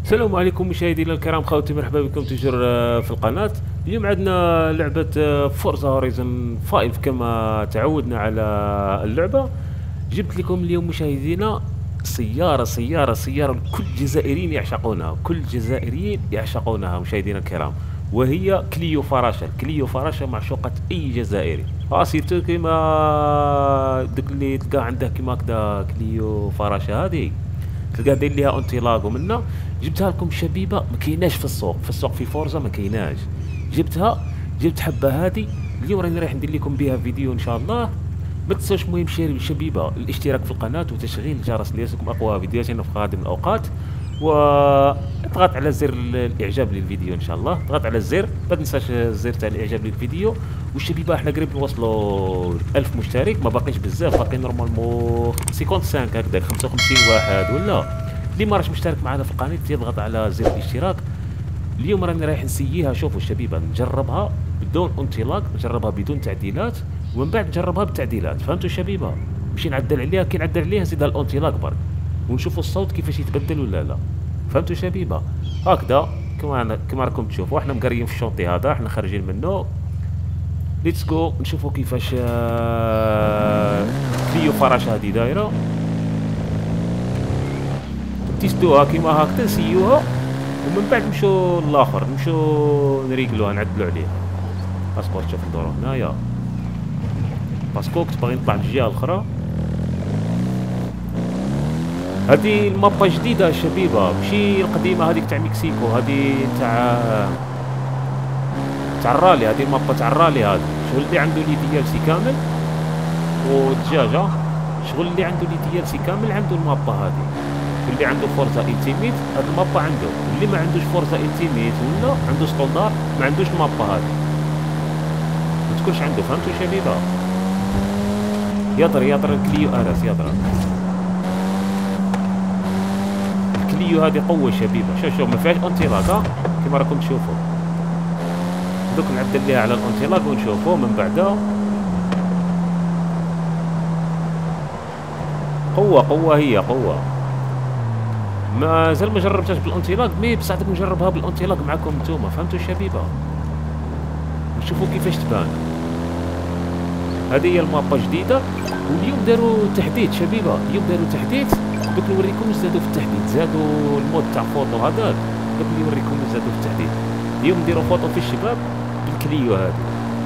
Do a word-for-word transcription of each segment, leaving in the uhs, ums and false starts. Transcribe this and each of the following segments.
السلام عليكم مشاهدينا الكرام، خوتي مرحبا بكم تجر آه، في القناة. اليوم عندنا لعبة فورزا هورايزون خمسة كما تعودنا على اللعبة. جبت لكم اليوم مشاهدينا سيارة سيارة سيارة كل الجزائريين يعشقونها، كل الجزائريين يعشقونها مشاهدينا الكرام، وهي كليو فراشة. كليو فراشة معشوقة أي جزائري، اه سيرتو كيما دوك اللي تلقى عنده كيما هكذا كليو فراشة هذه تلقى داير ليها انطلاق. ومنا جبتها لكم شبيبه ما كايناش في السوق، في السوق في فورزا ما كايناش. جبتها جبت حبه هذه اليوم راني رايح ندير لكم بها فيديو ان شاء الله. ما تنسوش المهم شير شبيبه الاشتراك في القناه وتشغيل الجرس ليصلكم اقوى فيديوهاتنا في قادم الاوقات، واضغط على زر الاعجاب للفيديو ان شاء الله. اضغط على الزر، ما تنساش الزر تاع الاعجاب للفيديو. والشبيبه احنا قريب نوصلوا ألف مشترك، ما باقيش بزاف، باقي نورمالمون خمسة وخمسين هكذا، خمسة وخمسين واحد ولا. اللي ما راش مشترك معنا في القناه يضغط على زر الاشتراك. اليوم راني رايح نسييها، شوفوا الشبيبه نجربها بدون انطلاق، نجربها بدون تعديلات، ومن بعد نجربها بالتعديلات. فهمتوا الشبيبه؟ ماشي نعدل عليها، كي نعدل عليها نزيدها الانطلاق برك ونشوفوا الصوت كيفاش يتبدل ولا لا. فهمتوا شبيبه؟ هكذا كما كما راكم تشوفوا احنا مقريين في الشونطي هذا، احنا خارجين منه. ليتس جو نشوفوا كيفاش آه، كليو فراشه هذه دايره. تيستوها كيما هكذا نسيوها، ومن بعد نمشيو للاخر، نمشيو نريقلوها نعدلو عليها. باسبور شوف ندورو هنايا، باسكو كنت باغي نطلع للجهه الاخرى. هذه المابا جديده شبيبه، ماشي القديمه هذيك تاع مكسيكو، هذه تاع تاع الرالي. هذه المابا تاع الرالي. هذا شغل اللي عنده لي دي ال سي كامل والدجاجه، شغل اللي عنده لي دي ال سي كامل عنده المابا هذه. واللي عنده فورزا التيميت هاد المابا عنده، واللي ما عندوش فورزا التيميت ولا عنده ستوندار ما عندوش المابا هذه، ما تكونش عنده. فهمتوا شبيبه؟ يضر يضر كليو ارس يضر. الكليو هذه قوه شبيبه. شوف شوف ما فيهاش انطلاق كما راكم تشوفوا. دوك نعدل ليها على الانطلاق ونشوفوا من بعدها. قوه قوه هي قوه. مازال ما جربتهاش بالانطلاق، مي بصح دوك نجربها بالانطلاق معكم نتوما. فهمتوا الشبيبه؟ نشوفوا كيفاش تبان. هذه هي المابا جديده، واليوم داروا تحديث شبيبه. اليوم داروا تحديث، دوك نوريكم واش زادوا في التحديث. زادوا المود تاع فوطو هذاك، دوك نوريكم واش زادوا في التحديث. اليوم نديروا فوطو في الشباب بالكليو هذه.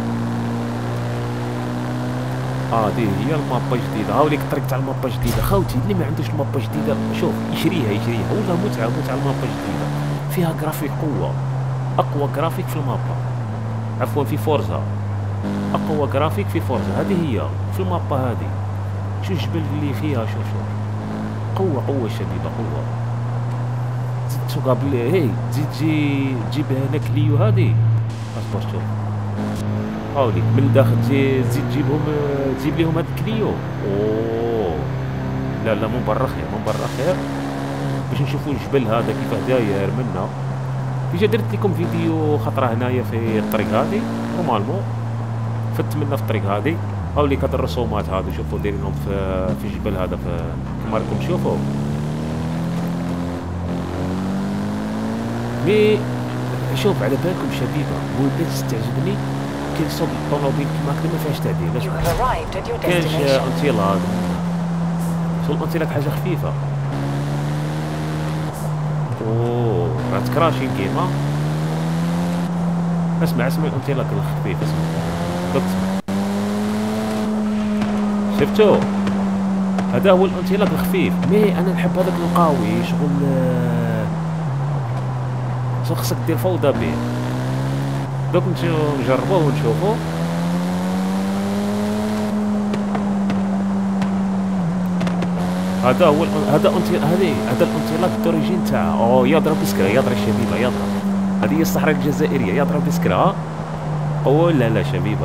اه هذه هي المابا جديده. هاوليك الطريق تاع المابا جديده. خوتي اللي ما عندوش المابا جديده شوف يشريها يشريها، والله متعه متعه. المابا جديده فيها جرافيك قوه، اقوى جرافيك في المابا، عفوا في فورزا، اقوى جرافيك في فورزا. هذه هي في المابا هذه. شو الجبل اللي فيها، شوف شوف قوه قوه شبيبه قوه. تزيد تسوقها بال هي تزيد تجي تجيب هنا كليو هذه. اصبر شوف هاوليك من الداخل تزيد تجيبهم، تجيب لهم هاد الكليو. اوه لا لا من برا خير، من برا خير، باش نشوفوا الجبل هذا كيفاه داير منا. ديجا درت لكم فيديو خطره هنايا في الطريق هذه نورمالمون، فت منا في الطريق هذه. هاوليك هاد الرسومات هذو شوفوا دايرينهم في في الجبل هذا، في كما راكم تشوفوا. مي شوف على بالكم شبيبه، ولات تعجبني كي صوب الطوموبيل كيما هكذا ما فيهاش تعديل. لاش كاينش انطلاق، شو الانطلاق حاجه خفيفه. اوه راه تكراشين كيما. اسمع اسمع الانطلاق الخفيف، اسمع دوك اسمع. شفتو هذا هو الانطلاق الخفيف. مي انا نحب هذاك القوي، شغل شغل خصك دير فوضى به. دوك نجربوه ونشوفوه. هذا هو هذا انطلاق، هذه هذا الانطلاق الدوريجين تاعها. او يضرب بسكره، يضرب الشبيبه يضرب. هذه هي الصحراء الجزائريه، يضرب بسكره. او لا لا شبيبه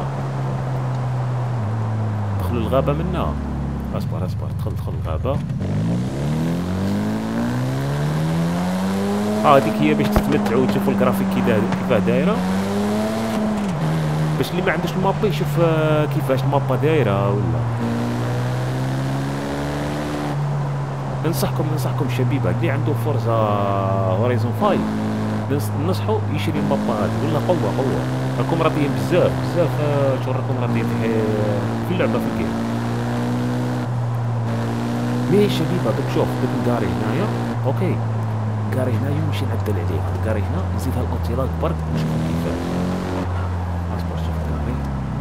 دخلوا الغابه منا. اصبر اصبر دخل دخل الغابه. اه هذيك هي باش تتمتعوا وتشوفوا الجرافيك كيفاه دايره، باش اللي ما عندوش المابا يشوف كيفاش المابا دايره ولا. ننصحكم ننصحكم شبيبه اللي عنده فورزا هورايزون خمسة، ننص- ننصحو يشري المابا هذه ولا قوه قوه. راكم راضيين بزاف بزاف، آه، شغل راكم راضيين في في اللعبه في الجيم. مي شبيبه دوك شوف دوك نقاري هنايا، اوكي قاري هنايا ونمشي نعدل عليها، قاري هنا نزيدها الاوتيلاك برك نشوفو كيفاش. اصبر شوف قاري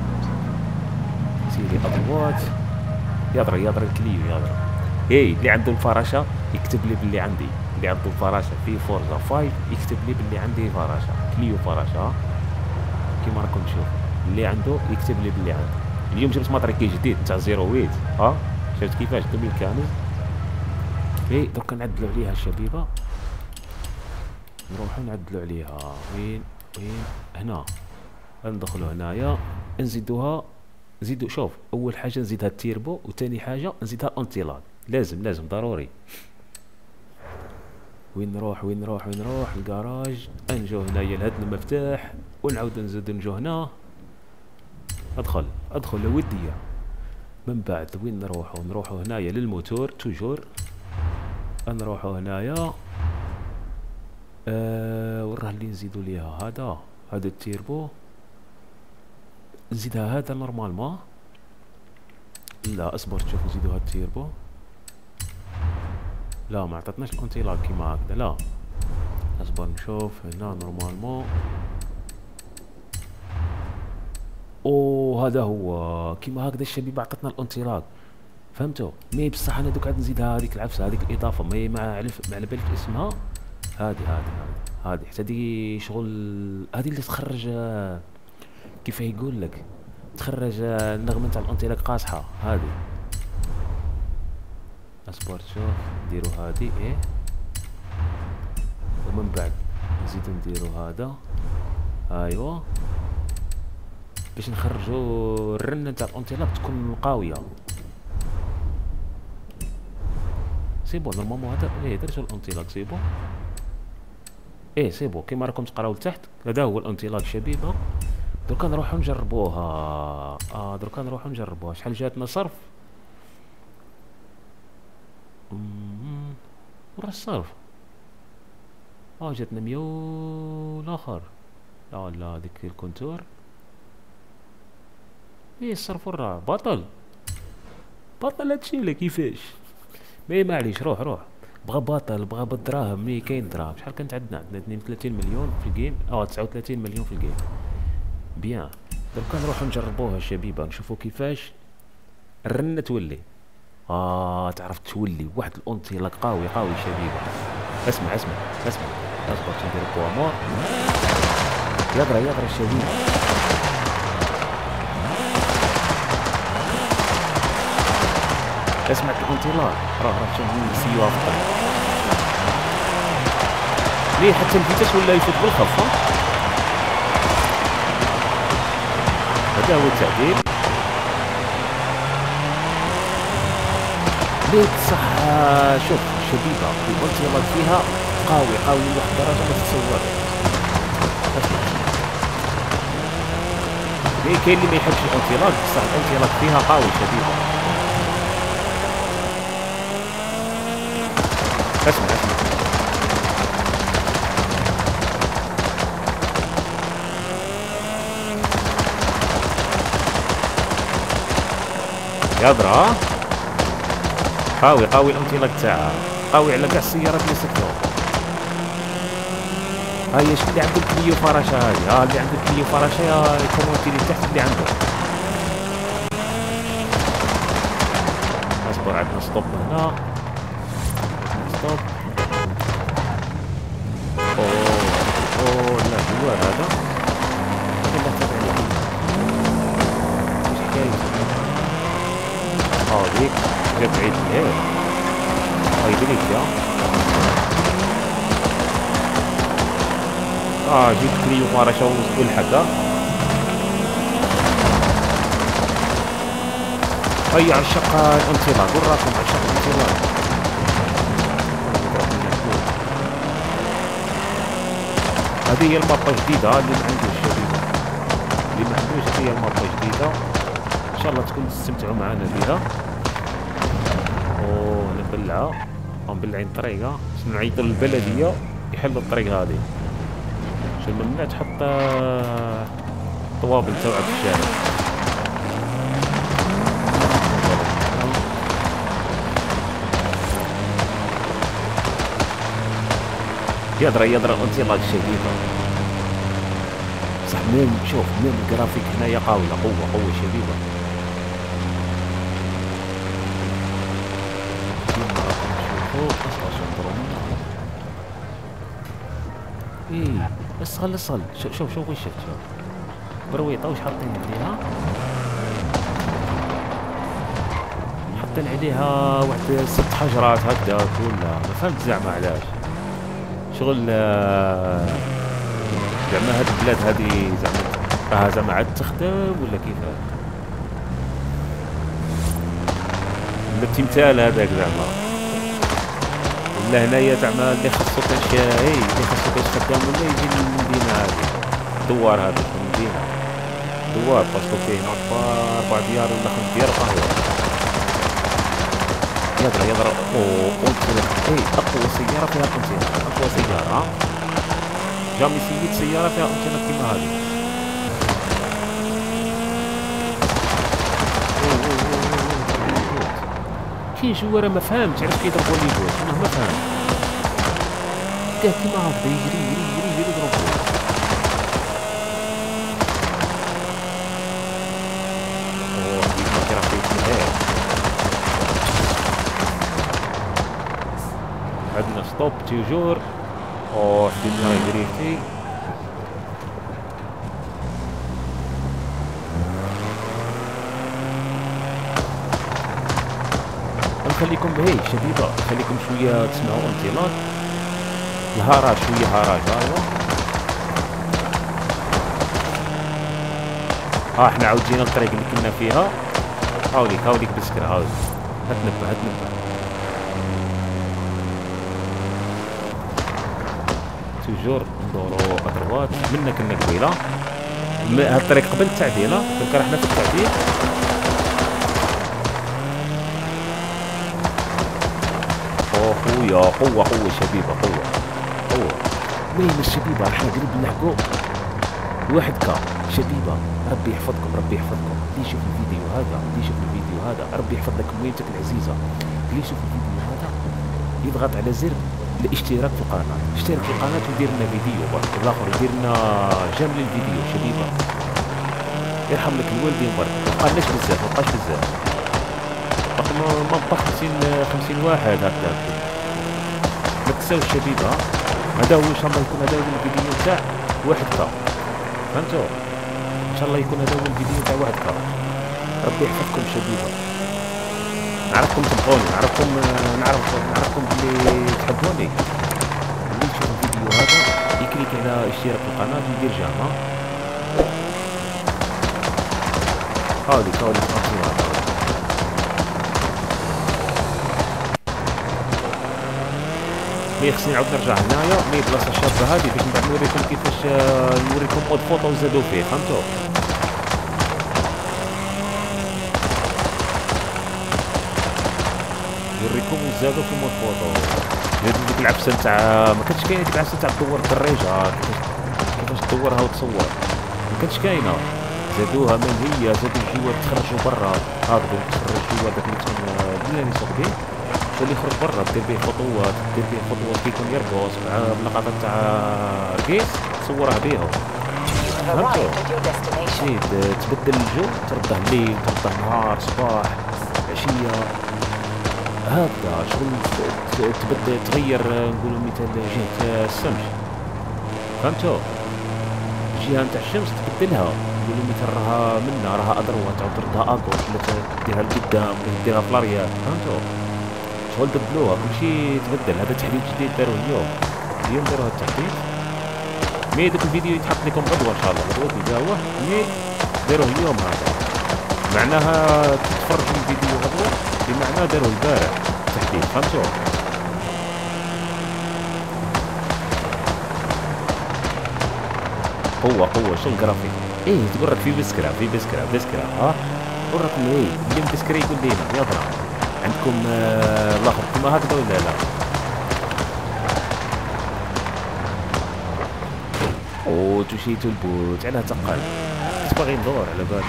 سيدي ادوات، يضرب يضرب الكليو يضرب. اي اللي عنده الفراشه يكتب لي باللي عندي، اللي عنده الفراشه في فورزا خمسة يكتب لي باللي عندي فراشه كليو فراشه، ها كيما راكم تشوفوا اللي عنده يكتب لي باللي عندي. اليوم جبت ماتريكي جديد تاع صفر ثمانية، ها شفت كيفاش دوبل كامل. اي دوكا نعدلو عليها الشبيبه، نروحو نعدلو عليها. وين وين هنا ندخلو هنايا نزيدوها، نزيدو شوف اول حاجه نزيدها التيربو، وثاني حاجه نزيدها الانتيلاك، لازم لازم ضروري. وين نروح وين نروح وين نروح الكراج، نجو هنايا لهاد المفتاح ونعاود نزيد نجو هنا. ادخل ادخل يا ودي. من بعد وين نروحو نروحو هنايا للموتور توجور، نروحو هنايا أه وين راه اللي نزيدو ليها هذا هذا التيربو، نزيدها هذا نورمالمون. لا اصبر تشوف نزيدو هاد التيربو، لا ما عطاتناش الانتيلاك كيما هكذا، لا اصبر نشوف هنا نورمالمون. او هذا هو كيما هكذا الشبيبه عطاتنا الانتيلاك، فهمتوا؟ مي بصح انا دوك عاد نزيدها هذيك العفسه هذيك الاضافه، مي ما عرف ما على بالك اسمها. هذه هذه هذه هذه حتى دي شغل هذه اللي تخرج كيف يقول لك، تخرج النغمه تاع الانتيلاك قاصحه هذه. اصبر شوف نديرو هذه ايه، ومن بعد نزيدو نديرو هذا ايوا باش نخرجو الرنه تاع الانطلاق تكون قويه. سي بون نورمالمون هذا ايه درتو الانطلاق سي بون، ايه سي بون كيما راكم تقراو لتحت هذا هو الانطلاق شبيبه. دركا نروحو نجربوها، اه دركا نروحو نجربوها. شحال جاتنا صرف؟ امم ورا الصرف اه جاتنا مية الاخر، لا لا هذيك الكونتور ايه الصرف وراه بطل بطل هادشي ولا كيفاش؟ مي معليش روح روح بغا باطل بغا بالدراهم، مي كاين دراهم. شحال كانت عندنا؟ عندنا اثنين وثلاثين مليون في الجيم، اه تسعة وثلاثين مليون في الجيم. بيان دركا نروحو نجربوها الشبيبه نشوفو كيفاش الرنه تولي. اه تعرف تولي واحد الانطلاق قوي قوي شبيبه. اسمع اسمع اسمع اصبر تندير بوامور يقرا يقرا الشبيبه. اسمع الانطلاق راه راه شوف نسيوها في الطريق ليه حتى الفيتاس ولا يفوت بالخف. هذا هو التعديل ليه بصح. شوف شبيبه الانطلاق فيها قوي قوي لواحد الدرجه ما تتصور. اسمع ليه كاين اللي ما يحبش الانطلاق بصح الانطلاق فيها قوي شبيبه. اسمع اسمع يضرا قوي قوي الانطلاق تاعها قوي على كاع السيارات اللي سكتوها. هاي شكون اللي عنده الكليو فراشه هذه؟ ها اللي عنده الكليو فراشه يكومونتي لي تحت اللي عنده. اصبر عندنا ستوب هنا ستوب. اوه اوه لا جوار هذا لا تبع لي واش حكايته. اه ديك جا بعيد ليه هاي دريك يا اه جيت كليو فارشه والحق. هيا عشاق الانطلاق وين راكم عشاق الانطلاق؟ هذه هي المابا جديدة اللي ما عندوش شبيبة، اللي ما عندوش هذه هي المابا جديدة ان شاء الله تكون تستمتعوا معنا بها. اوه نبلعها هم بالعين طريقة شنو نعيطوا للبلدية يحلوا الطريق هذه. شو الممنوع تحط آه، طوابل توعك في الشارع. يدرى يدرى انطلاق شديدة. صح ميم شوف ميم الجرافيك هنايا قاولة قوة قوة شديدة. ايه اسهل اسهل. شوف شوف شوف وش شفت شوف برويطة وش حاطين عليها. حاطين عليها واحد ست حجرات هكذا ولا ما فهمت زعما علاش. شغل زعما هاد البلاد هادي زعما راها زعما عاد تخدم ولا كيفاه. ولا التمثال هذاك زعما ولا هنايا زعما اللي خاصو كنشاهي اللي خاصو باش خدام ولا يجي للمدينة هادي. دوار هذا في المدينة دوار باسكو فيه نطار أربع ديار ولا خمس ديار قهوة. يضرب يضرب اوه قلت لك اي اقوى سيارة فيها كونتينر. اقوى سيارة جامي سيد سيارة فيها كونتينر كيما هذه. كي جوارة ما فهمتش علاش كيضربوا لي جوج انا ما فهمت. كاع كيما هكذا يجري يجري يجري يجري يضربوا. اوه كيما كي راه فيه هيك. عندنا ستوب توجور. اوه الدنيا دريفتي. نخليكم بهي شديدة نخليكم شوية تسمعوا انطلاق الهراج شوية هراج. ايوا ها احنا عاود جينا الطريق اللي كنا فيها. هاوليك هاوليك بسكرة هاوليك هتنبه هتنبه. توجور ندورو اضربات منا كنا قبيله. هاد الطريق قبل التعديله دونك رحنا في التعديل. اوه خويا قوه قوه شبيبه قوه قوه. وين الشبيبه رحنا قريب نلحقو واحد كا شبيبه. ربي يحفظكم ربي يحفظكم. اللي يشوف الفيديو هذا اللي يشوف الفيديو هذا ربي يحفظ لك مويتك العزيزه. اللي يشوف الفيديو هذا يضغط على زر الاشتراك في القناه. اشترك في القناه ودير لنا فيديو برك الاخر يدير لنا جيم للفيديو شبيبه. يرحم لك الوالدين برك. مابقالناش بزاف مابقاش بزاف باقي ما بقى خمسين خمسين واحد هكذا. ما تنساوش شبيبه هذا هو ان شاء الله يكون هذا هو الفيديو تاع واحد كا. فهمتوا ان شاء الله يكون هذا هو الفيديو تاع واحد كا. ربي يحفظكم شبيبه. نعرفكم تبغوني نعرفكم نعرف نعرفكم بلي تحبوني. اللي يشوف الفيديو هذا يكليك على اشتراك في القناة ويدير جامع. هاوليك هاوليك هاوليك مي خصني نعاود نرجع هنايا مي بلاصة الشابة هادي باش نبدا نوريكم كيفاش نوريكم مود فوطو وزادو فيه. فهمتو نوريكم وزادوا في مود فوطو. زادوا ديك العفسه نتاع ما كانتش كاينه ديك العفسه نتاع تدور الدريجه كيفاش كيفاش تدورها وتصور ما كانتش كاينه. زادوها من هي زادوا الجوار تخرجوا برا هاكدو تخرج الجوار داك اللي كان اللي سوق به اللي يخرج برا دير به خطوات دير به خطوات كيكون يرقص مع اللقطات تاع رقيص تصورها بيهم. فهمتوا شي تبدل الجو ترده الليل ترده نهار صباح عشيه هكذا شغل تبدل تغير نقولوا مثال جهة الشمس. فهمتوا الجهة نتاع الشمس تبدلها نقولوا مثال راها منا راها اضروها تعاود تردها اكور ولا ديرها لقدام ولا ديرها في الارياف. فهمتوا شغل بدلوها كلشي تبدل. هذا تحديث جديد داروه اليوم اليوم داروه التحديث. مي داك الفيديو يتحط لكم غدوه ان شاء الله غدوه تلقاوه مي داروه اليوم. هذا معناها تتفرجوا الفيديو غدوه بمعنى داروه البارح تحديث. فهمتوا قوة قوة شغل جرافيك. ايه تقول لك في بسكرة في بسكرة بسكرة ها قول لكم ايه اللي مبسكري يقول لينا يضرب عندكم آه الاخر كيما هكذا ولا لا؟ او تمشيتو البوت علاه تقل، كنت باغي ندور على بالي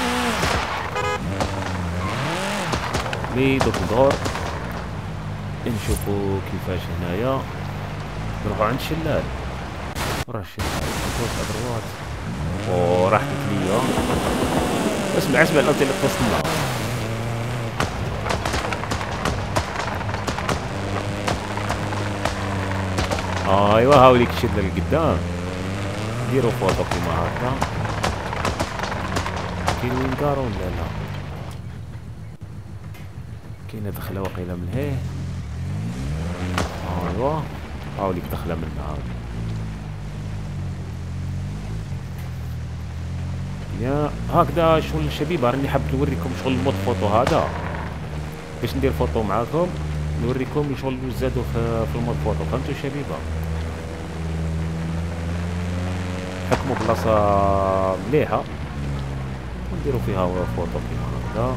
مي دوك ندور نشوفو كيفاش هنايا نروحو عند الشلال. راه الشلال نشوف ادروات او راحت ليا. اسمع اسمع الانطلاق وصلنا. ايوا هاوليك الشلال القدام، ديرو فوطو كيما هكا. كاين وين دارو ولا لا؟ كاينه دخله واقيلا من هيه. ايوا هاوليك دخله من هنا. يا هكذا شغل الشبيبه، راني حاب نوريكم شغل المود فوتو هذا باش ندير فوتو معاكم، نوريكم شغل واش زادوا في, في المود فوتو. فهمتوا الشبيبه؟ حكموا بلاصه مليحه ونديروا فيها فوتو كيما هكذا.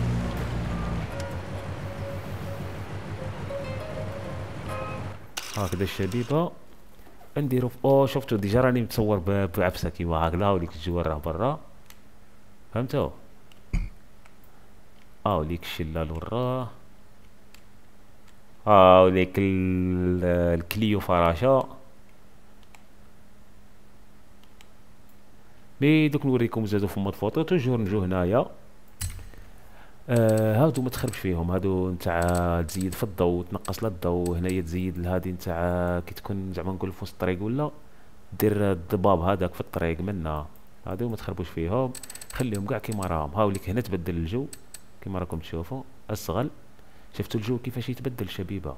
هكذا الشبيبه نديرو. او شفتو ديجا راني متصور بعبسه كيما هكذا، وليك الجوار راه برا. فهمتو؟ هاو ليك الشلال وراه، هاو ليك الكليو فراشة. مي دوك نوريكم زادو في مود فوتو. توجور نجو هنايا. آه هادو ما تخربش فيهم، هادو نتاع تزيد في الضو تنقص للضو. هنايا تزيد لهادي نتاع كي تكون زعما نقول في وسط الطريق ولا دير الضباب هذاك في الطريق منا. هادو ما تخربوش فيهم، خليهم كاع كيما راهم. هاوليك هنا تبدل الجو كيما راكم تشوفوا. الصغل شفتوا الجو كيفاش يتبدل شبيبه؟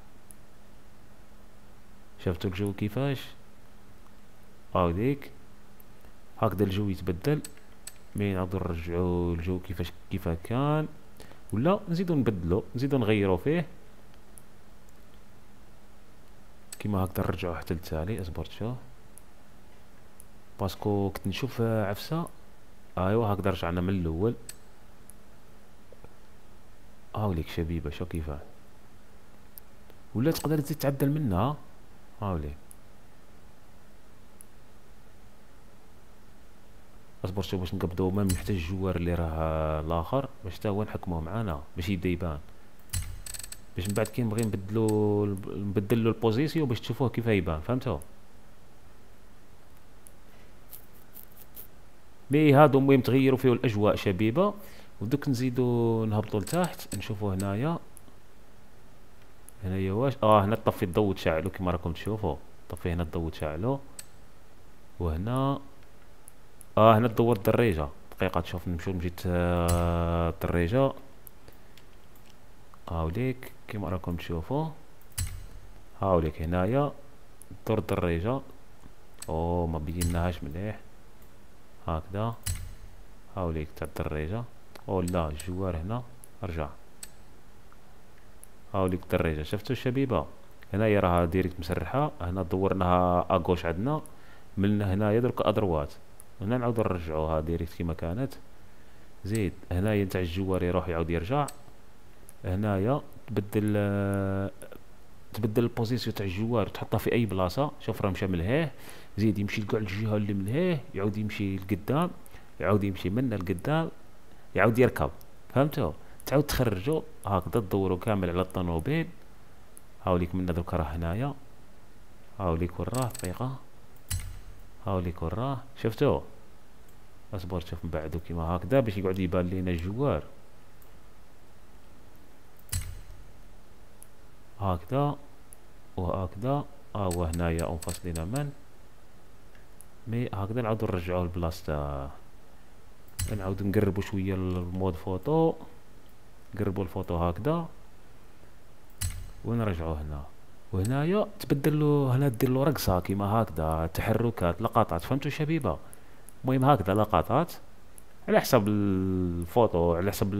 شفتوا الجو كيفاش؟ هاوديك هكذا الجو يتبدل. مي نعاودو نرجعو الجو كيفاش كيفاه كان، ولا نزيدو نبدلو نزيدو نغيرو فيه كيما هكذا نرجعو حتى للتالي. اصبر شوف باسكو كنت نشوف عفسه. ايوا هكذا رجعنا من الاول. هاوليك شبيبه شو كيفاه، ولا تقدر تزيد تعدل منها. هاوليك اصبر شوف باش نقبضو ما محتاج الجوار اللي راه الاخر باش تا هو نحكموه معانا باش يبدا يبان، باش من بعد كي نبغي نبدلو نبدلو البوزيسيون باش تشوفوه كيف يبان. فهمتوا؟ مي هادو المهم تغيروا فيه الاجواء شبيبه. ودوك نزيدو نهبطو لتحت نشوفو هنايا. هنايا واش اه هنا طفي الضو وتشعلو كيما راكم تشوفوا. طفي هنا الضو وتشعلو، وهنا اه هنا تدور الدريجه. دقيقه تشوف نمشيو لجهه آه الدريجه. هاوليك كيما راكم تشوفوا. هاوليك هنايا دور الدريجه. او ما بيناهاش مليح هكذا. هاوليك تاع الدريجه. او لا الجوار هنا رجع. هاوليك الدريجه شفتوا الشبيبه؟ هنايا راها ديريكت مسرحه. هنا دورناها اغوش عندنا، من هنايا درك ادروات. هنا نعاودو نرجعوها ديريكت كيما كانت. زيد هنايا نتاع الجوار يروح يعاود يرجع. هنايا تبدل آه تبدل البوزيسيون تاع الجوار تحطها في اي بلاصه. شوف راه مشى من لهيه، زيد يمشي لكاع الجهه اللي من لهيه، يعاود يمشي لقدام، يعاود يمشي من لقدام، يعاود يركب. فهمتوا؟ تعاود تخرجوا هكذا تدوروا كامل على الطوموبيل. هاوليك منا درك راه هنايا. هاوليك وراه دقيقه. هاوليك وراه شفتوا؟ اصبر شوف من بعدو كيما هكذا باش يقعد يبان لينا الجوار هكذا وهكذا. ها هو هنايا منفصلين من مي هكذا. نعاودو نرجعوه لبلاصته. نعاودو نقربو شويه المود فوتو، نقربو الفوتو هكذا ونرجعوه هنا. وهنايا تبدلو هنا ديرلو رقصه كيما هكذا، تحركات لقطات. فهمتوا شبيبه؟ المهم هكذا لقطات على حسب الفوتو، على حسب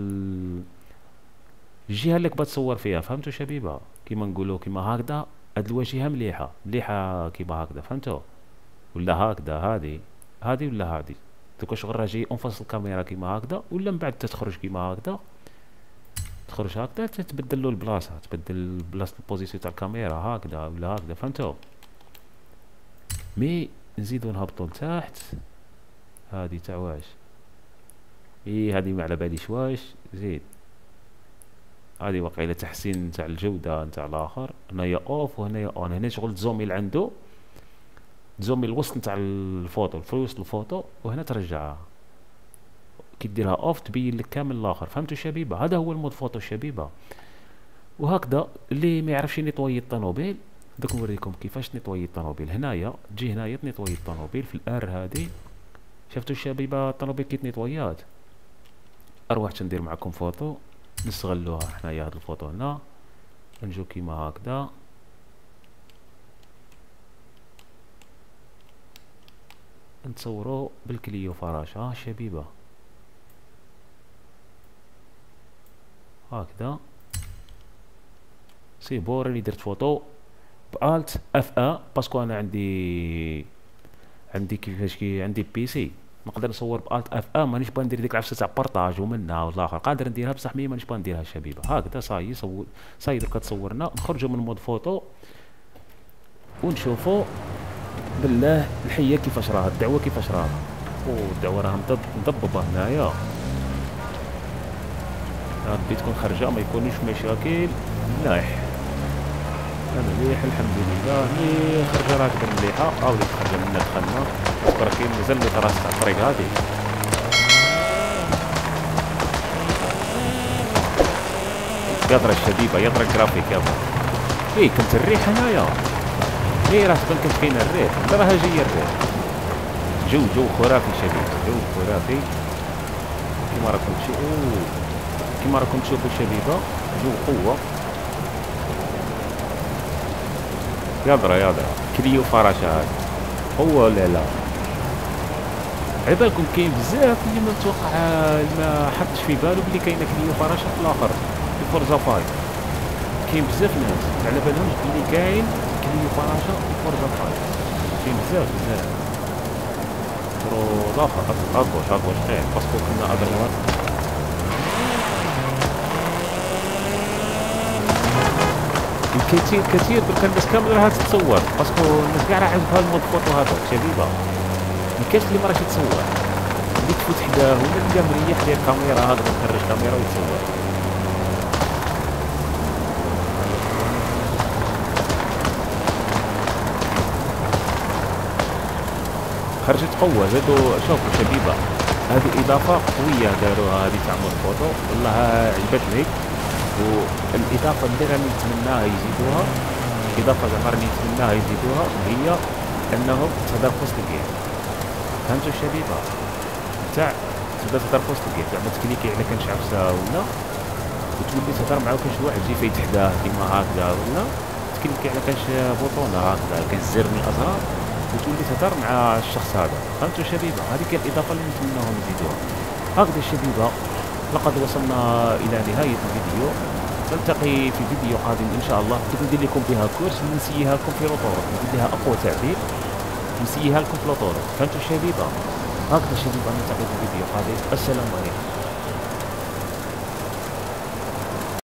الجهه اللي كبغي تصور فيها. فهمتوا شبيبه؟ كيما نقولوا كيما هكذا هاد الواجهه مليحه مليحه كيما هكذا. فهمتوا؟ ولا هكذا هادي هادي ولا هادي. دوكا شغل راه جاي انفصل الكاميرا كيما هكذا، ولا من بعد تخرج كيما هكذا تخرج هكذا تتبدل له البلاصه، تبدل بلاصه البوزيسيون تاع الكاميرا هكذا ولا هكذا، فهمتوا؟ مي نزيدو نهبطو لتحت. هادي تاع واش؟ اي هادي ما على باليش واش. زيد هادي واقيلا تحسين تاع الجوده نتاع الاخر. هنايا اوف وهنايا اون. هنا شغل تزومي عنده، تزومي الوسط نتاع الفوتو في وسط الفوتو، وهنا ترجعها. كي ديرها اوف تبين لك كامل الاخر. فهمتوا شبيبه؟ هذا هو المود فوتو شبيبه. وهكذا اللي ما يعرفش ينيطوي الطوموبيل دوك نوريكم كيفاش نيطوي الطوموبيل. هنايا تجي هنايا تنيطوي الطوموبيل في الار هادي. شفتوا الشبيبه الطوموبيل كي تنيطويات؟ اروح تندير معكم فوتو نستغلوها حنايا. هاد الفوتو هنا نجو كيما هكذا، نتصورو بالكليو فراش. ها شبيبه هكذا سي بور. اللي درت فوتو بالت اف ا باسكو انا عندي عندي كيفاش كي عندي بي سي نقدر نصور بالت اف ا. مانيش بغا ندير ديك العفسه تاع بارطاج ومنها والاخر، قادر نديرها بصح مي مانيش بغا نديرها شبيبه. هكذا صاي صور صاي دركا تصورنا. نخرجوا من مود فوتو ونشوفوا بالله الحيه كيفاش راها، الدعوه كيفاش راها. او الدعوه راها مضببه هنايا. ربي تكون خرجه ما يكونوش مشاكل. مليح انا مليح الحمد لله. مي خرجه راكبه مليحه. او اللي خرجه منا دخلنا راه كاين مازال اللي راس تاع الطريق هادي. يضرب الشبيبه يضرب جرافيك يضرب. ايه كنت الريح هنايا. ايه راه تبان كنت كاين الريح. لا راها جايه الريح. جو جو خرافي شبيبه، جو خرافي كيما راكم تشوفوا. كيما راكم تشوفوا شبيبه جو قوه. يضرا يضرا كليو فراشة هذا هو ولا لا؟ عبالكم كاين بزاف اللي ما متوقع ما حطش في بالو بلي كاينه كليو فراشة في الاخر في فورزا فايف. كاين بزاف ناس على بالهمش بلي كاين كليو فراشة في فورزا فايف. كاين بزاف بزاف درو الاخر اكوش اكوش خير باسكو كنا ادريات. كثير كثير درك الناس كامل راها تتصور باسكو الناس كاع راه عجبها المود فوتو هذا شبيبه. مكاش اللي ما راهش يتصور، اللي تفوت حداه ولا اللي مريح داير كاميرا هذا مخرج كاميرا ويتصور. خرجت قوه. زادو شوفوا شبيبه هذه اضافه قويه داروها هذه تاع مود فوتو والله عجبتني. والاضافه اللي راني نتمناها يزيدوها، اضافه زعما راني نتمناها يزيدوها هي انهم تهدر في وسط الجيم. فهمتوا الشبيبه؟ تاع تبدا تهدر في وسط الجيم زعما تكليكي على كان عفسه ولا وتولي تهدر مع كاش واحد يجي فايت حداه كيما هكذا ولا تكليكي على كاش بوطونه هكذا كاش زر من الازرار وتولي تهدر مع الشخص هذا. فهمتوا الشبيبه؟ هذيك هي الاضافه اللي نتمناهم يزيدوها. هكذا الشبيبه لقد وصلنا الى نهايه الفيديو. نلتقي في فيديو قادم ان شاء الله. كنت ندير لكم بها كورس نسيها لكم في روتورو، ندير لها اقوى تعبير نسيها لكم في روتورو. فهمتوا الشبيبه؟ هكذا الشبيبه نلتقي في فيديو قادم. السلام عليكم.